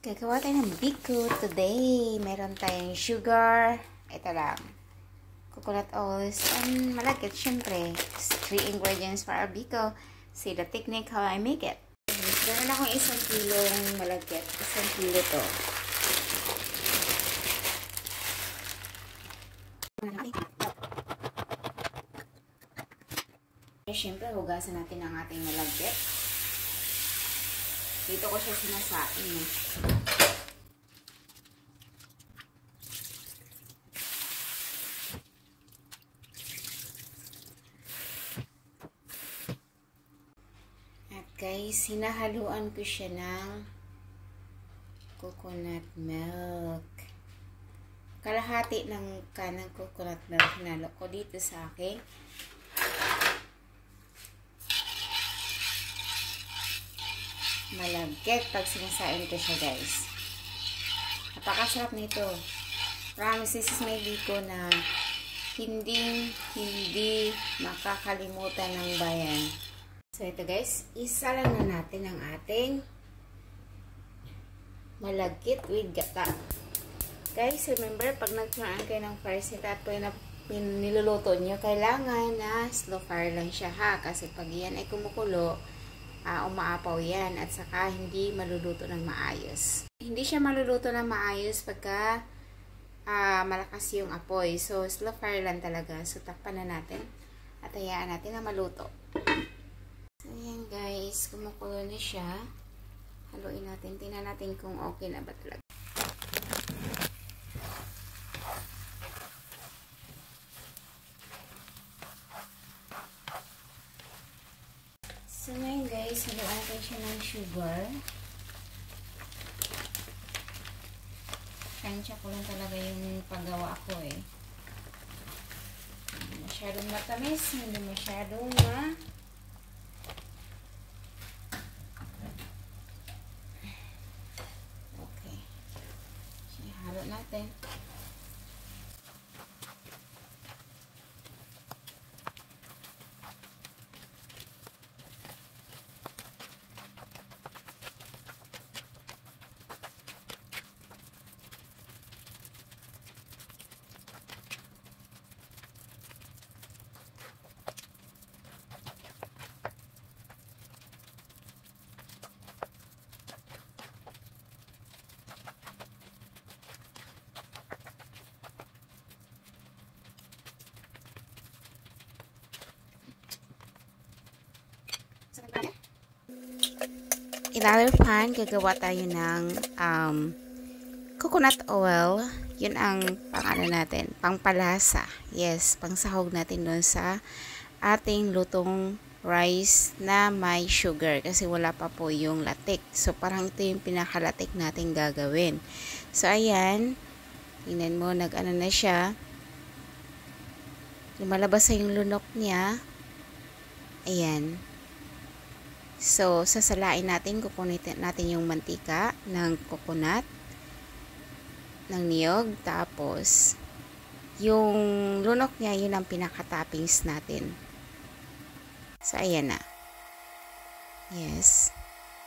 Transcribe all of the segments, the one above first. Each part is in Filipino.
Gagawa tayo ng biko today. Meron tayong sugar. Ito lang. Coconut oils. And malagkit, syempre. 3 ingredients for our biko. See the technique how I make it. Meron akong 1 kilong malagkit. 1 kilo to. Syempre, hugasan natin ang ating malagkit. Dito ko siya sinasain. At guys, hinahaluan ko siya ng coconut milk. Kalahati ng kanang coconut milk hinalo ko dito sa akin. Malagkit pag sinasain ko siya, guys. Napakasarap nito. Promise, this is my biko na hindi makakalimutan ng bayan. So, ito guys, isa lang na natin ang ating malagkit with gata. Guys, remember, pag nagkaraan kayo ng fire set at po na niluluto nyo, kailangan na slow fire lang siya ha. Kasi pag yan ay kumukulo, umaapaw yan at saka hindi maluluto ng maayos. Hindi siya maluluto ng maayos pagka malakas yung apoy. So, slow fire lang talaga. So, takpan na natin at hayaan natin na maluto. So, yan guys. Kumukulo na siya. Haluin natin. Tingnan natin kung okay na ba talaga. So, ngayon guys, haluan natin siya ng sugar. Tansya ko lang talaga yung paggawa ko eh. Hindi masyadong matamis, hindi masyadong Okay. So, halo natin. In other pan, gagawa tayo ng coconut oil. Yun ang natin, pangpalasa. Yes, pangsahog natin doon sa ating lutong rice na may sugar kasi wala pa po yung latik. So, parang ito yung pinakalatik natin gagawin. So, ayan. Tingnan mo, nag-ano na siya. Lumalabas na yung lunok niya. Ayan. So, sasalain natin, kukunin natin yung mantika ng coconut, ng niyog, tapos, yung lunok niya, yun ang pinaka-toppings natin. So, ayan na. Yes.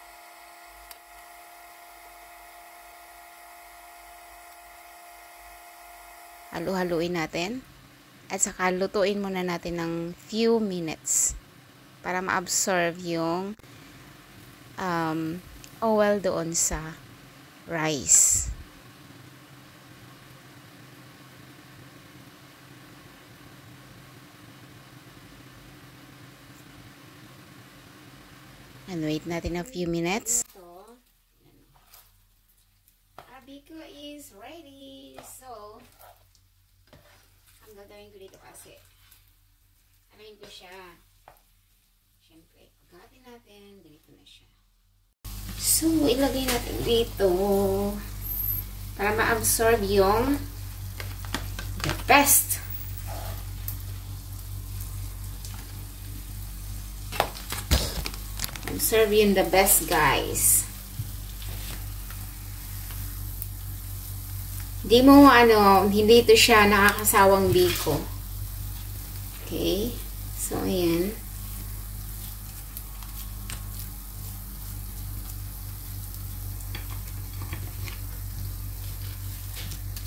Halu-haluin natin. At saka, lutuin muna natin ng few minutes para ma-absorb yung oil doon sa rice. And wait natin a few minutes. Our biko is ready. So, ang gagawin ko dito kasi, ko siya. Siyempre, pagkatin natin, ganito na siya. So, ilagay natin dito para ma-absorb yung the best. Absorb yung the best, guys. Hindi mo, hindi ito siya nakakasawang biko. Okay? So, ayan.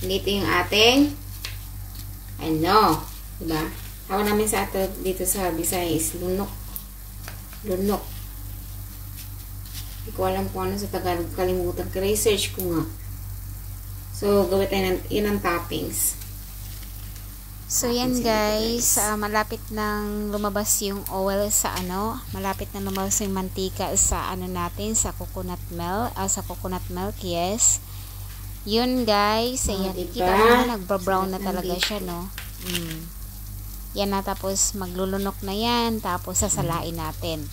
Dito yung ating ano, diba? Tawag namin sa ato dito sa Bisaya is lunok. Lunok. Hindi ko alam kung ano sa Tagalog. Kalimutan. Research ko nga. So, gawin tayo yun ang toppings. So, yan guys. Malapit nang lumabas yung oil sa ano. Malapit nang lumabas yung mantika sa ano natin. Sa coconut milk. Sa coconut milk, yes. Yun guys. Ayan. Diba? Kita mo na nagbabrown na talaga siya, no? Yan na, tapos maglulunok na yan, tapos sasalain natin.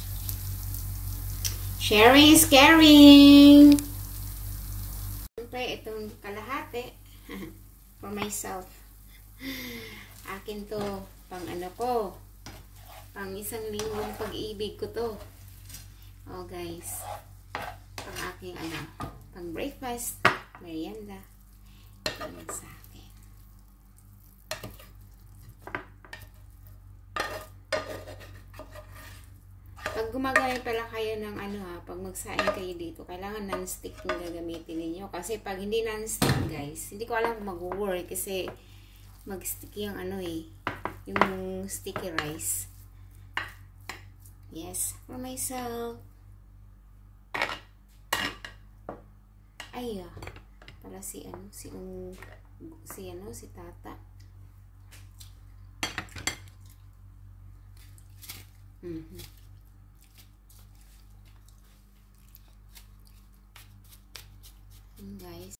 Sharing is caring! Siyempre, itong kalahati for myself. Akin to, pang ano ko, pang isang linggong pag-ibig ko to. Oh guys, pang aking ano, pang breakfast, merienda. Yan sa akin. Pag gumagaya pala kayo ng ano ha, pag magsaing kayo dito, kailangan non-stick yung gagamitin ninyo. Kasi pag hindi non-stick guys, hindi ko alam kung mag-work kasi mag-stick yung ano eh, yung sticky rice. Yes, for myself. Ay pala si tata. Guys.